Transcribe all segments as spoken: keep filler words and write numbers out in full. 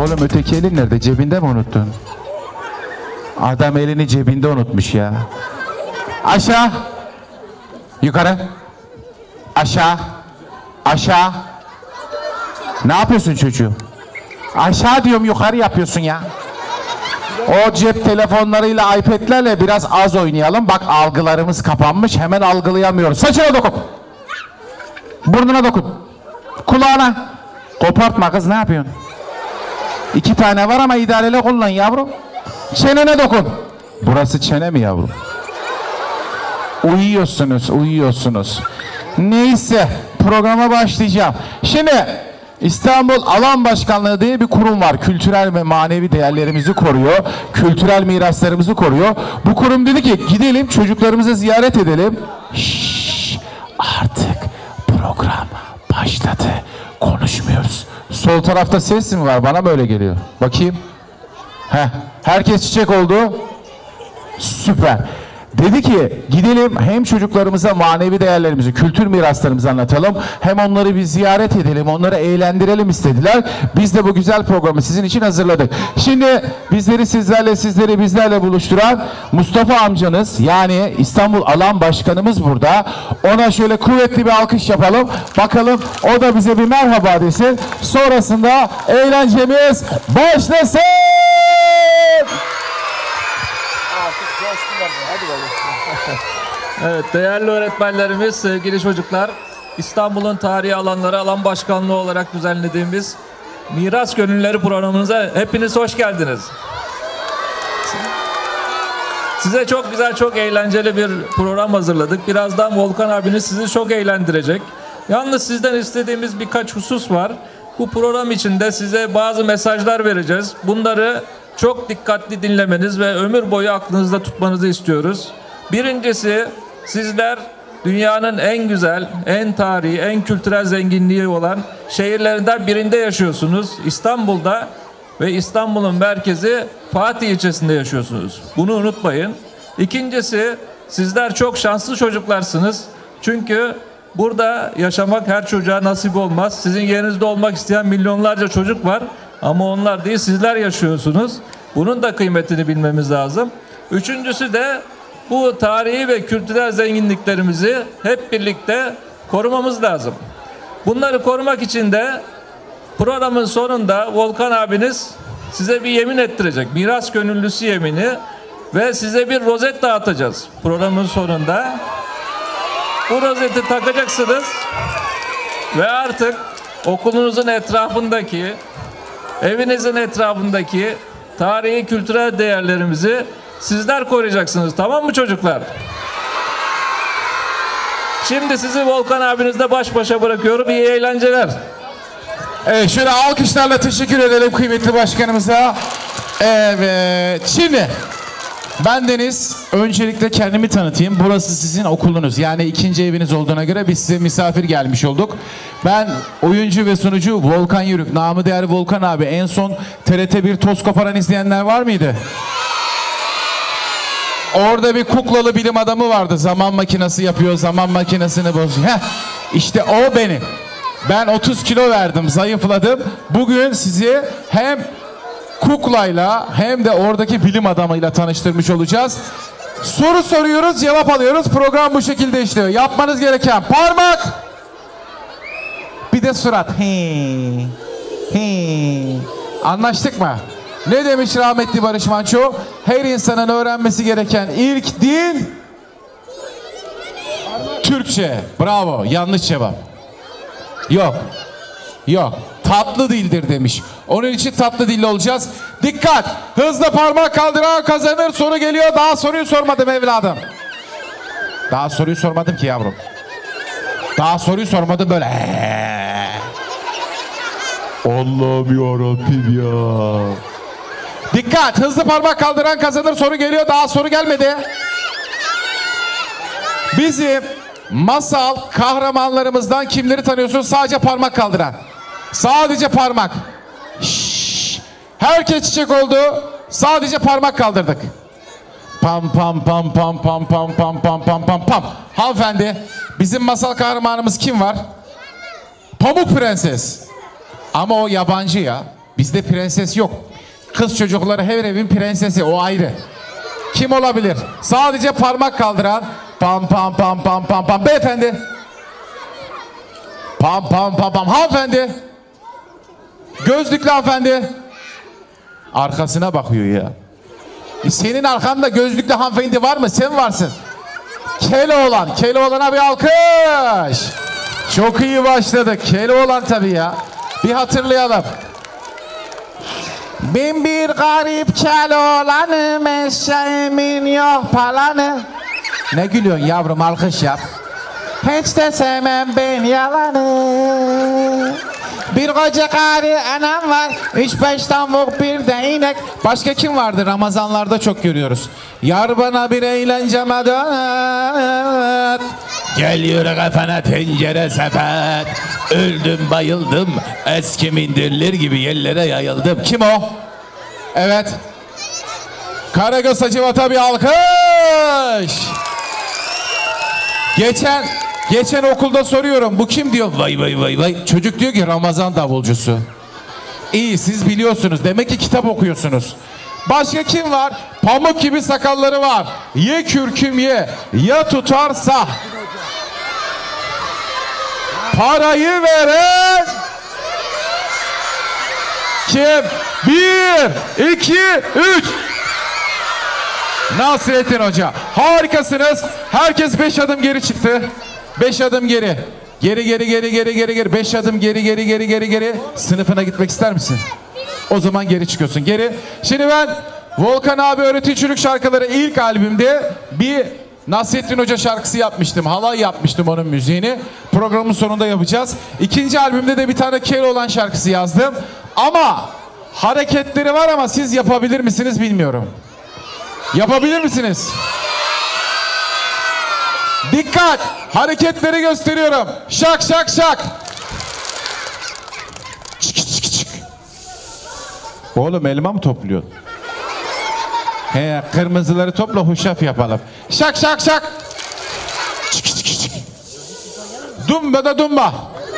Oğlum öteki elin nerede? Cebinde mi unuttun? Adam elini cebinde unutmuş ya. Aşağı. Yukarı. Aşağı. Aşağı. Ne yapıyorsun çocuğum? Aşağı diyorum, yukarı yapıyorsun ya. O cep telefonlarıyla, iPad'lerle biraz az oynayalım. Bak algılarımız kapanmış, hemen algılayamıyoruz. Saçına dokun. Burnuna dokun. Kulağına. Kopartma kız, ne yapıyorsun? İki tane var ama idareli kullan yavrum. Çenene dokun. Burası çene mi yavrum? Uyuyorsunuz, uyuyorsunuz. Neyse, programa başlayacağım. Şimdi İstanbul Alan Başkanlığı diye bir kurum var. Kültürel ve manevi değerlerimizi koruyor. Kültürel miraslarımızı koruyor. Bu kurum dedi ki gidelim çocuklarımızı ziyaret edelim. Şşş, artık program başladı. Konuşmuyoruz. Sol tarafta ses mi var? Bana böyle geliyor. Bakayım. Heh, herkes çiçek oldu. Süper. Dedi ki gidelim hem çocuklarımıza manevi değerlerimizi, kültür miraslarımızı anlatalım. Hem onları bir ziyaret edelim, onları eğlendirelim istediler. Biz de bu güzel programı sizin için hazırladık. Şimdi bizleri sizlerle, sizleri bizlerle buluşturan Mustafa amcanız, yani İstanbul Alan Başkanımız burada. Ona şöyle kuvvetli bir alkış yapalım. Bakalım o da bize bir merhaba desin. Sonrasında eğlencemiz başlasın. Evet, değerli öğretmenlerimiz, sevgili çocuklar, İstanbul'un tarihi alanları alan başkanlığı olarak düzenlediğimiz Miras Gönülleri programımıza hepiniz hoş geldiniz. Size çok güzel, çok eğlenceli bir program hazırladık. Birazdan Volkan abiniz sizi çok eğlendirecek. Yalnız sizden istediğimiz birkaç husus var. Bu program içinde size bazı mesajlar vereceğiz. Bunları çok dikkatli dinlemeniz ve ömür boyu aklınızda tutmanızı istiyoruz. Birincisi, sizler dünyanın en güzel, en tarihi, en kültürel zenginliği olan şehirlerinden birinde yaşıyorsunuz. İstanbul'da ve İstanbul'un merkezi Fatih ilçesinde yaşıyorsunuz. Bunu unutmayın. İkincisi, sizler çok şanslı çocuklarsınız. Çünkü burada yaşamak her çocuğa nasip olmaz. Sizin yerinizde olmak isteyen milyonlarca çocuk var. Ama onlar değil, sizler yaşıyorsunuz. Bunun da kıymetini bilmemiz lazım. Üçüncüsü de bu tarihi ve kültürel zenginliklerimizi hep birlikte korumamız lazım. Bunları korumak için de programın sonunda Volkan abiniz size bir yemin ettirecek. Miras gönüllüsü yemini ve size bir rozet dağıtacağız programın sonunda. Bu rozeti takacaksınız ve artık okulunuzun etrafındaki, evinizin etrafındaki tarihi kültürel değerlerimizi sizler koruyacaksınız. Tamam mı çocuklar? Şimdi sizi Volkan abinizle baş başa bırakıyorum. İyi eğlenceler. Evet, şöyle alkışlarla teşekkür edelim kıymetli başkanımıza. Evet, şimdi ben Deniz, öncelikle kendimi tanıtayım. Burası sizin okulunuz, yani ikinci eviniz olduğuna göre biz size misafir gelmiş olduk. Ben oyuncu ve sunucu Volkan Yörük, namı değer Volkan abi. En son T R T bir Toz Koparan izleyenler var mıydı? Orada bir kuklalı bilim adamı vardı. Zaman makinesi yapıyor, zaman makinesini bozuyor. Heh, işte o benim. Ben otuz kilo verdim, zayıfladım. Bugün sizi hem kuklayla hem de oradaki bilim adamıyla tanıştırmış olacağız. Soru soruyoruz, cevap alıyoruz. Program bu şekilde işliyor. Yapmanız gereken parmak, bir de surat. He, he. Anlaştık mı? Ne demiş rahmetli Barış Manço? Her insanın öğrenmesi gereken ilk dil Türkçe. Bravo. Yanlış cevap. Yok. Yok. Tatlı dildir demiş. Onun için tatlı dilli olacağız. Dikkat! Hızlı parmak kaldıran kazanır. Soru geliyor. Daha soruyu sormadım evladım. Daha soruyu sormadım ki yavrum. Daha soruyu sormadım böyle. Allah'ım yarabbim ya. Dikkat! Hızlı parmak kaldıran kazanır. Soru geliyor. Daha soru gelmedi. Bizim masal kahramanlarımızdan kimleri tanıyorsunuz? Sadece parmak kaldıran. Sadece parmak. Şşş. Herkes çiçek oldu. Sadece parmak kaldırdık. Pam pam pam pam pam pam pam pam pam pam pam. Hanımefendi, bizim masal kahramanımız kim var? Pamuk Prenses. Ama o yabancı ya. Bizde prenses yok. Kız çocukları her evin prensesi, o ayrı. Kim olabilir? Sadece parmak kaldıran. Pam pam pam pam pam pam. Beyefendi. Pam pam pam pam. Hanımefendi. Gözlüklü hanımefendi. Arkasına bakıyor ya. Senin arkanda gözlüklü hanımefendi var mı? Sen varsın. Keloğlan. Keloğlan'a bir alkış. Çok iyi başladık. Keloğlan tabii ya. Bir hatırlayalım. Ben bir garip Keloğlan'ım, eşeğimin yok palanı. Ne gülüyorsun yavrum, alkış yap. Hiç de sevmem ben yalanı. Bir koca karı anam var, üç beş tavuk bir de inek. Başka kim vardı? Ramazanlarda çok görüyoruz. Yar bana bir eğlence medet. Gel yürü kafana tencere sepet. Öldüm bayıldım, eski mindirler gibi yerlere yayıldım. Kim o? Evet. Karagöz Hacivat'a bir alkış. Geçen Geçen okulda soruyorum, bu kim diyor, vay vay vay vay. Çocuk diyor ki Ramazan davulcusu. İyi, siz biliyorsunuz, demek ki kitap okuyorsunuz. Başka kim var? Pamuk gibi sakalları var. Ye kürküm ye, ya tutarsa. Parayı veren kim? Bir, iki, üç. Nasrettin Hoca. Harikasınız. Herkes beş adım geri çıktı. Beş adım geri. Geri geri geri geri geri geri. Beş adım geri geri geri geri geri. Sınıfına gitmek ister misin? O zaman geri çıkıyorsun. Geri. Şimdi ben Volkan abi öğreticilik şarkıları ilk albümde bir Nasrettin Hoca şarkısı yapmıştım. Halay yapmıştım onun müziğini. Programın sonunda yapacağız. İkinci albümde de bir tane Keloğlan şarkısı yazdım. Ama hareketleri var ama siz yapabilir misiniz bilmiyorum. Yapabilir misiniz? Dikkat! Hareketleri gösteriyorum. Şak şak şak. Çık çık çık. Oğlum elma mı topluyorsun? He, kırmızıları topla, huşaf yapalım. Şak şak şak. Çık çık çık. Dumba da dumba.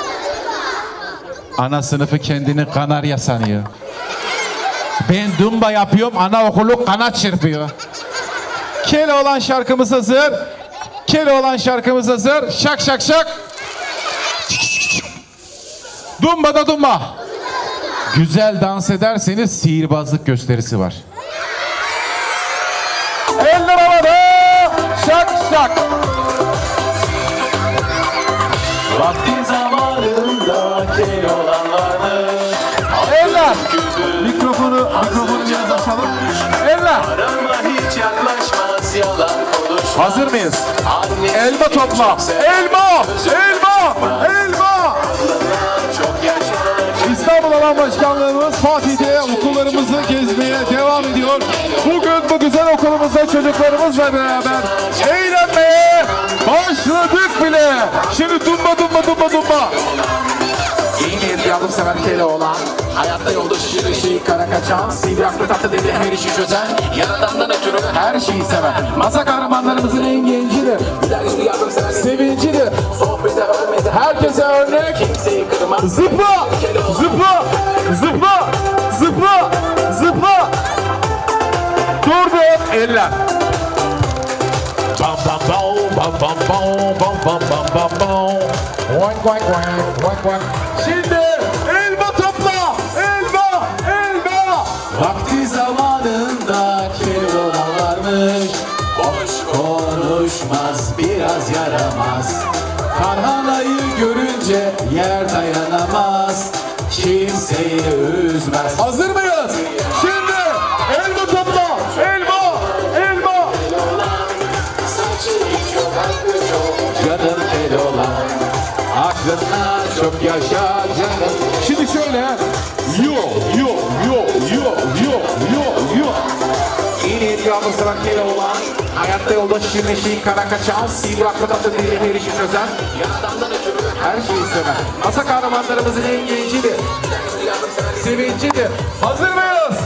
Ana sınıfı kendini kanarya sanıyor. Ben dumba yapıyorum, anaokulu kanat çırpıyor. Keloğlan şarkımız hazır. Keloğlan şarkımız hazır. Şak şak şak. Dumba da dumba. Güzel dans ederseniz sihirbazlık gösterisi var. Eller havada. Şak şak. Vakti zamanında Keloğlan vardı. Eller. Mikrofonu, mikrofonu biraz açalım. Eller. Arama hiç yaklaşmaz, yalan konuşmaz. Hazır mıyız? Anne Elma topla. Elma. Elma. Elma. çok yaşar. İstanbul Alan Başkanlığımız Fatih'te okullarımızı gezmeye devam ediyor. Bugün bu güzel okulumuzda çocuklarımızla beraber eğlenmeye başladık bile. Şimdi dumba dumba dumba dumba. İyi bir yardımsever Keloğlan. Hayatta yolda şişir ışığı kara kaçan. Sivraklı tatlı dili her işi çözen. Yanından ötürü her şeyi sever. Masa kahramanlarımızın en gencidir. Güler yüzlü yardımsever, sevincidir. Sohbete hürmeti herkese örnek. Kimseyi kırmaz. Zıpla! Zıpla! Zıpla! Zıpla! Zıpla! Durdu. Eller. Bam bam bam bam bam bam bam bam bam bam. Oink oink oink oink oink. Şimdi elma topla. Elma! Elma! Vakti zamanında Keloğlan varmış. Boş konuşmaz, biraz yaramaz. Tarhanayı görünce yer dayanamaz. Kimseyi üzmez. Hazır mıyız? Şimdi elma topla. Elma! Elma! Canım Keloğlan, aklına çok yaşa canım. Şimdi şöyle. Yo yo yo yo yo yo yo. İyi niyet yardımsever Keloğlan. Hayatta yolda şişir ışığı kara kaçan. Sivraklı tatlı dili her işi çözen. Yanından ötürü her şeyi sever. Masa kahramanlarımızın en gencidir. Sevincidir. Hazır mıyız?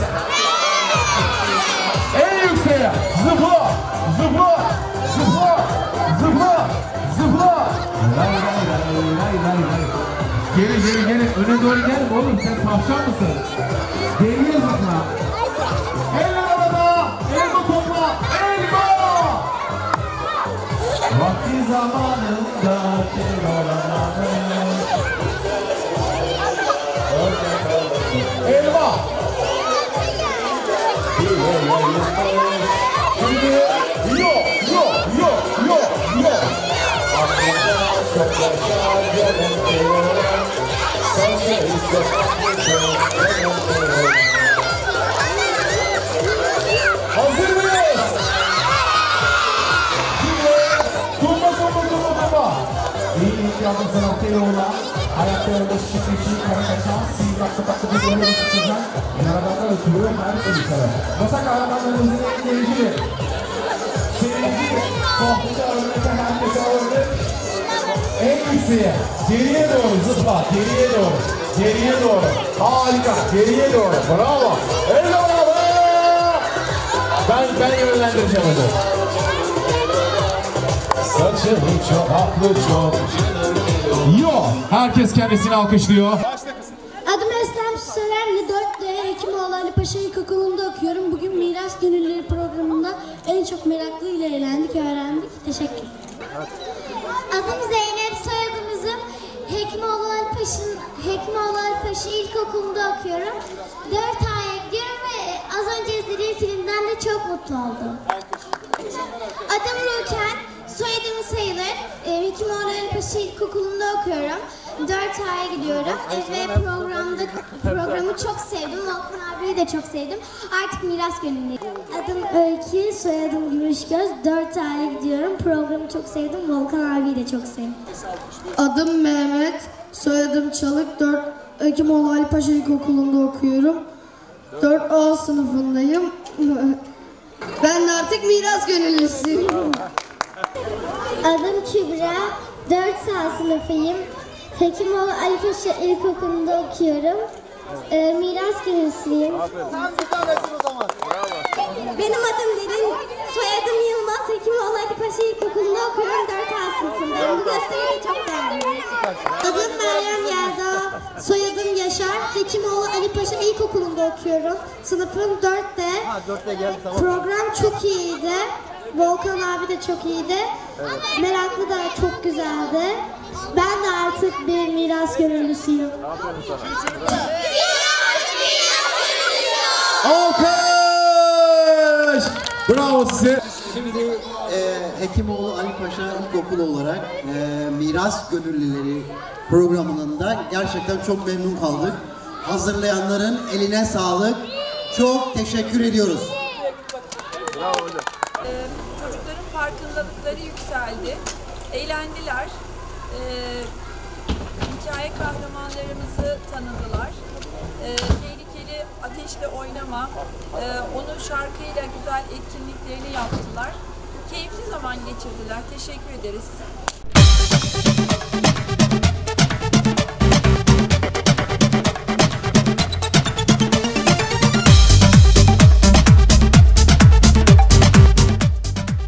En yükseğe. Zıpla. Zıpla. Zıpla. Zıpla. Zıpla. Lay lay lay lay lay lay. Gelin gelin gelin. Öne doğru gelin oğlum. Sen tavşan mısın? Geriye zıpla. Eller havada. Elma topla. Elma. Vakti zamanında kel olamadım. Elma. Şimdi yo yo yo yo yo. Hazır mıyız? Şimdi durma durma durma durma. İyi yardım sanatçı yolla. Hayatta yolda şişik şişik kara kaçan. Sivraklı tatlı bir yolu tutacak. Yaradanlar ötürüyor her şeyi sever. Masa kahramanlarımızın en gelişini. Sevgili sohbeti örnekte herkese örnek. En yükseğe, geriye doğru zıpla, geriye doğru, geriye doğru. Harika, geriye doğru. Bravo. Eyvallah. Ben, ben yönlendireceğim hadi. Saçım çok haklı çok. Yo, herkes kendisini alkışlıyor. Adım Eslem Süserenli, dört D Hekimoğlu Ali Paşa İlkokulu'nda okuyorum. Bugün Miras Gönülleri programında en çok meraklı ile eğlendik, öğrendik. Teşekkür. Adım Zeynep, soyadımızım Hekimoğlu Ali Paşa, Hekimoğlu Ali Paşa İlkokulu'nda okuyorum. dört A'ya gidiyorum ve az önce izlediğim filmden de çok mutlu oldum. Adım Ruken, soyadım sayılır. Hekimoğlu Ali Paşa İlkokulu'nda okuyorum. dört A'ya gidiyorum ve programda programı çok sevdim. Volkan abiyi de çok sevdim. Artık miras gönüllüyüm. Adım Öykü, soyadım Gümüşgöz. dört A'ya gidiyorum. Programı çok sevdim. Volkan abiyi de çok sevdim. Adım Mehmet, soyadım Çalık. dört Hekimoğlu Ali Paşa İlkokulu'nda okuyorum. dört A sınıfındayım. Ben de artık miras gönüllüsüyüm. Adım Kübra, dört A sınıfıyım. Hekimoğlu Ali Paşa İlkokulu'nda okuyorum. Ee, miras gönüllüsüyüm. Benim adım Derin, soyadım Yılmaz. Hekimoğlu Ali Paşa İlkokulu'nda okuyorum. dört A sınıfındayım. Bu gösteriyi de çok beğendim. Adım Meryem Yelda, soyadım Yaşar. Hekimoğlu Ali Paşa İlkokulu'nda okuyorum. Sınıfım dört D. Program çok iyiydi. Volkan abi de çok iyiydi. Meraklı da çok güzeldi. Ben de artık bir miras gönüllüsüyüm. Alkış! Bravo size. Şimdi e, Hekimoğlu Ali Paşa İlkokulu olarak e, Miras Gönüllüleri programının da gerçekten çok memnun kaldık. Hazırlayanların eline sağlık. Çok teşekkür ediyoruz. Bravo hocam. Ee, çocukların farkındalıkları yükseldi. Eğlendiler. Ee, hikaye kahramanlarımızı tanıdılar. Ee, tehlikeli ateşle oynama, e, onu şarkıyla güzel etkinliklerini yaptılar. Keyifli zaman geçirdiler. Teşekkür ederiz.